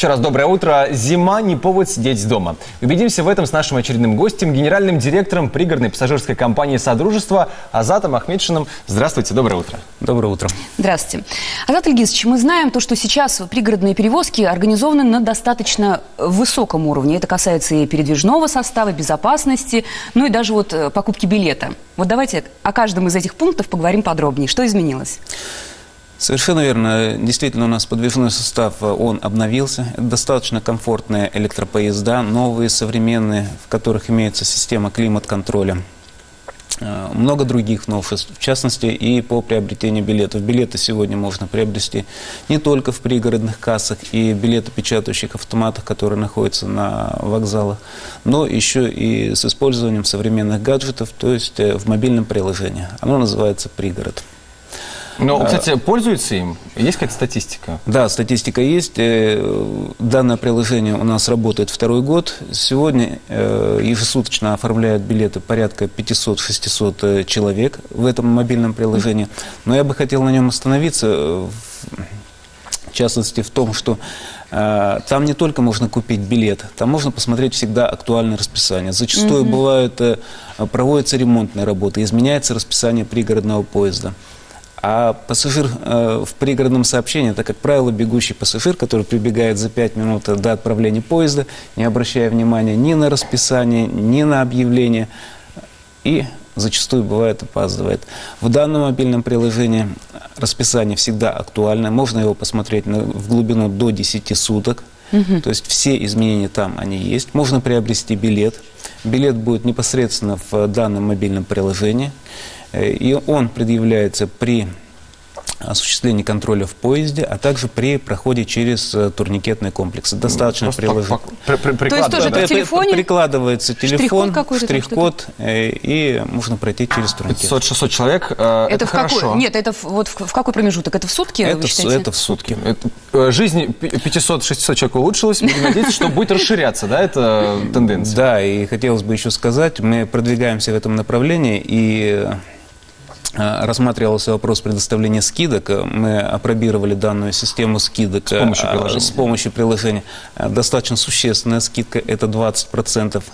Еще раз доброе утро. Зима не повод сидеть дома. Убедимся в этом с нашим очередным гостем, генеральным директором пригородной пассажирской компании «Содружество» Азатом Ахметшиным. Здравствуйте, доброе утро. Доброе утро. Здравствуйте. Азат Ильгизович, мы знаем то, что сейчас пригородные перевозки организованы на достаточно высоком уровне. Это касается и передвижного состава, безопасности, ну и даже вот покупки билета. Вот давайте о каждом из этих пунктов поговорим подробнее. Что изменилось? Совершенно верно. Действительно, у нас подвижной состав, он обновился. Это достаточно комфортные электропоезда, новые, современные, в которых имеется система климат-контроля. Много других новшеств, в частности, и по приобретению билетов. Билеты сегодня можно приобрести не только в пригородных кассах и билетопечатающих автоматах, которые находятся на вокзалах, но еще и с использованием современных гаджетов, то есть в мобильном приложении. Оно называется «Пригород». Но, кстати, пользуются им? Есть какая-то статистика? Да, статистика есть. Данное приложение у нас работает второй год. Сегодня ежесуточно оформляют билеты порядка 500-600 человек в этом мобильном приложении. Но я бы хотел на нем остановиться, в частности, в том, что там не только можно купить билет, там можно посмотреть всегда актуальное расписание. Зачастую проводятся ремонтные работы, изменяется расписание пригородного поезда. А пассажир в пригородном сообщении, это, как правило, бегущий пассажир, который прибегает за 5 минут до отправления поезда, не обращая внимания ни на расписание, ни на объявление, и зачастую, бывает, опаздывает. В данном мобильном приложении расписание всегда актуально, можно его посмотреть в глубину до 10 суток, то есть все изменения там, они есть. Можно приобрести билет. Билет будет непосредственно в данном мобильном приложении. И он предъявляется при осуществлении контроля в поезде, а также при проходе через турникетный комплекс. Достаточно приложить. То есть тоже в телефоне? Прикладывается телефон, штрих-код, и можно пройти через турникет. 500-600 человек, это хорошо. Нет, это вот в какой промежуток? Это в сутки, вы считаете? Это в сутки. Жизнь 500-600 человек улучшилась, будем надеяться, что будет расширяться, да, эта тенденция? Да, и хотелось бы еще сказать, мы продвигаемся в этом направлении, и рассматривался вопрос предоставления скидок. Мы опробировали данную систему скидок с помощью приложения. Достаточно существенная скидка, это 20%.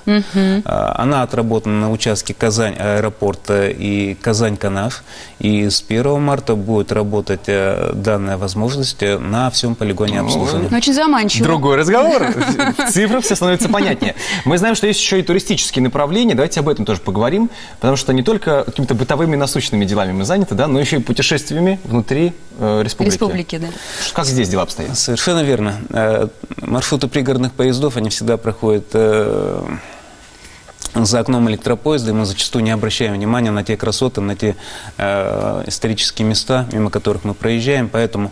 Она отработана на участке Казань-Аэропорт и Казань-Канав. И с 1 марта будет работать данная возможность на всем полигоне обслуживания. Очень заманчиво. Другой разговор. В цифрах все становится понятнее. Мы знаем, что есть еще и туристические направления. Давайте об этом тоже поговорим. Потому что не только какими-то бытовыми насущными делами мы заняты, да, но еще и путешествиями внутри республики. Да. Как здесь дела обстоят? Совершенно верно. Маршруты пригородных поездов, они всегда проходят за окном электропоезда, и мы зачастую не обращаем внимания на те красоты, на те исторические места, мимо которых мы проезжаем. Поэтому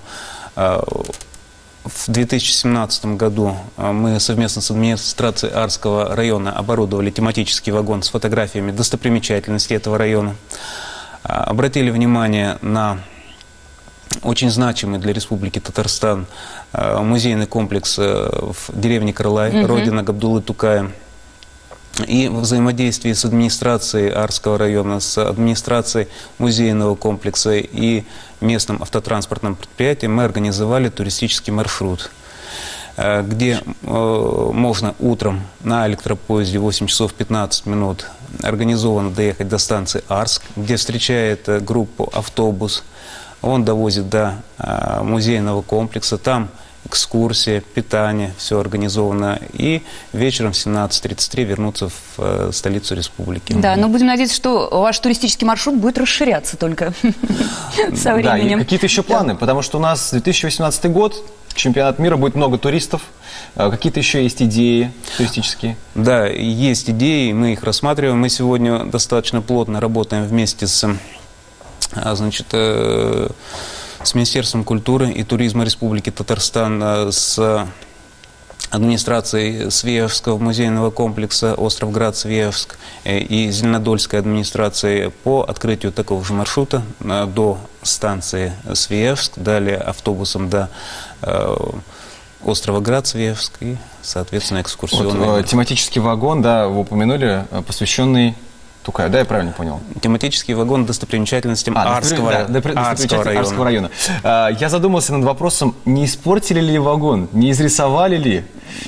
в 2017 году мы совместно с администрацией Арского района оборудовали тематический вагон с фотографиями достопримечательностей этого района. Обратили внимание на очень значимый для Республики Татарстан музейный комплекс в деревне Крылай, родина Габдуллы Тукая. И в взаимодействии с администрацией Арского района, с администрацией музейного комплекса и местным автотранспортным предприятием мы организовали туристический маршрут, где можно утром на электропоезде 8 часов 15 минут организованно доехать до станции Арск, где встречает группу автобус. Он довозит до музейного комплекса, там экскурсия, питание, все организовано. И вечером в 17:33 вернуться в столицу республики. Да, но будем надеяться, что ваш туристический маршрут будет расширяться только со временем. Да, и какие-то еще планы, потому что у нас 2018 год, чемпионат мира, будет много туристов. Какие-то еще есть идеи туристические? Да, есть идеи, мы их рассматриваем. Мы сегодня достаточно плотно работаем вместе с Министерством культуры и туризма Республики Татарстан, с администрацией Свияжского музейного комплекса Островград-Свияжск и Зеленодольской администрацией по открытию такого же маршрута до станции Свияжск, далее автобусом до Островоград-Свияжск и, соответственно, экскурсионный. Вот, тематический вагон, да, вы упомянули, посвященный Тукаева, да, я правильно понял? Тематический вагон достопримечательностям Арского района. Я задумался над вопросом, не испортили ли вагон, не изрисовали ли?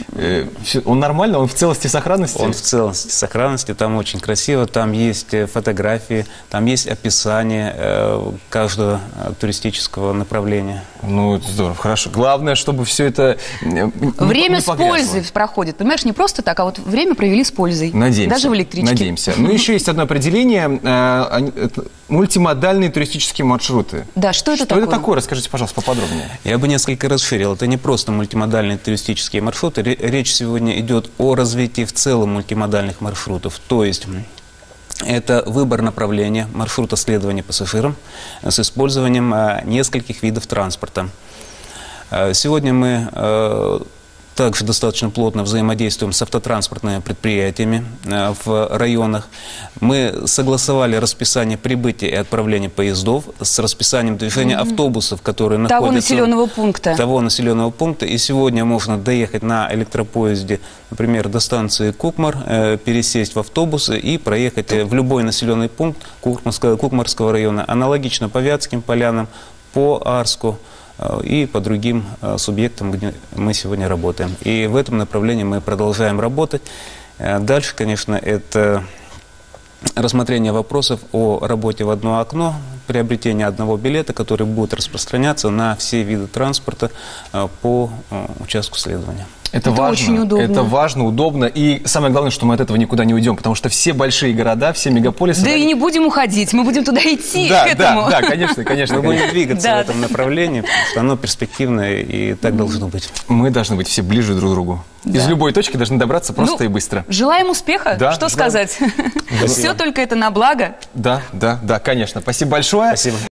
Он нормально, он в целости и сохранности? Он в целости и сохранности, там очень красиво, там есть фотографии, там есть описание каждого туристического направления. Ну, это здорово, хорошо. Главное, чтобы все это время с пользой проходит, понимаешь, не просто так, а вот время провели с пользой. Надеемся. Даже в электричке. Надеемся. Ну, еще есть одно определение, мультимодальные туристические маршруты. Да, что это такое? Что это такое? Расскажите, пожалуйста, поподробнее. Я бы несколько расширил. Это не просто мультимодальные туристические маршруты. Речь сегодня идет о развитии в целом мультимодальных маршрутов. То есть это выбор направления маршрута следования пассажирам с использованием нескольких видов транспорта. Сегодня мы также достаточно плотно взаимодействуем с автотранспортными предприятиями в районах. Мы согласовали расписание прибытия и отправления поездов с расписанием движения автобусов, которые находятся... Того населенного пункта. И сегодня можно доехать на электропоезде, например, до станции Кукмар, пересесть в автобус и проехать в любой населенный пункт Кукмарского района. Аналогично по Вятским полянам, по Арску и по другим субъектам, где мы сегодня работаем. И в этом направлении мы продолжаем работать. Дальше, конечно, это рассмотрение вопросов о работе в одно окно, приобретение одного билета, который будет распространяться на все виды транспорта по участку следования. Это важно, очень удобно. Это важно, удобно. И самое главное, что мы от этого никуда не уйдем, потому что все большие города, все мегаполисы... Да и не будем уходить, мы будем туда идти, к этому. Да, конечно. Мы будем двигаться в этом направлении, потому что оно перспективное, и так должно быть. Мы должны быть все ближе друг к другу. Из любой точки должны добраться просто и быстро. Желаем успеха, что сказать. Все только это на благо. Да, конечно. Спасибо большое. Спасибо.